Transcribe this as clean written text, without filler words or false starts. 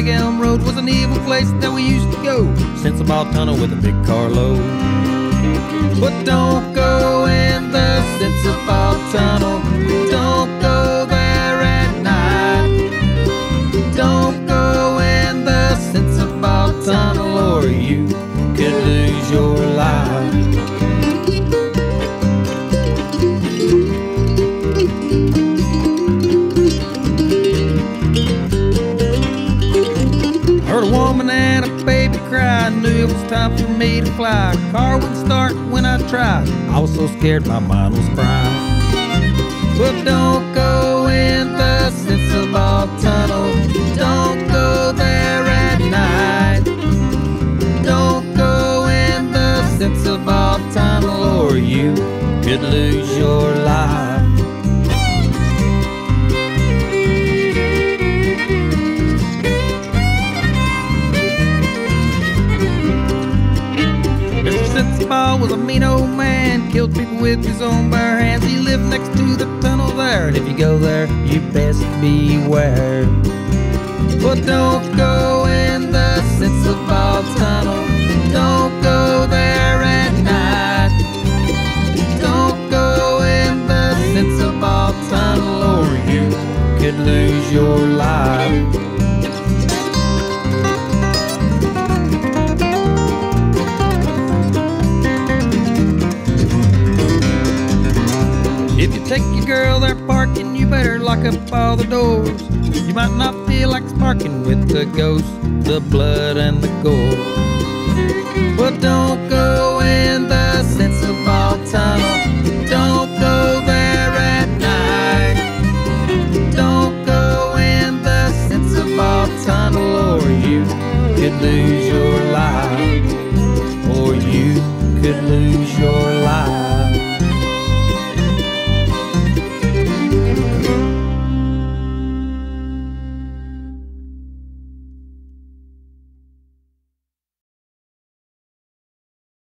Big Elm Road was an evil place that we used to go. Sensabaugh Tunnel with a big carload. But don't go in the Sensabaugh Tunnel. Don't go there at night. Don't go in the Sensabaugh Tunnel or you could lose your life. Heard a woman and a baby cry. I knew it was time for me to fly. Car wouldn't start when I tried. I was so scared my mind was fried. But don't go in the Sensabaugh Tunnel. Don't go there at night. Don't go in the Sensabaugh Tunnel or you could lose your life. Sensabaugh was a mean old man, killed people with his own bare hands. He lived next to the tunnel there, and if you go there, you best beware. But don't go in the Sensabaugh Tunnel. Don't go there at night. Don't go in the Sensabaugh Tunnel or you could lose your life. If you take your girl there parking, you better lock up all the doors. You might not feel like sparking with the ghost, the blood, and the gore.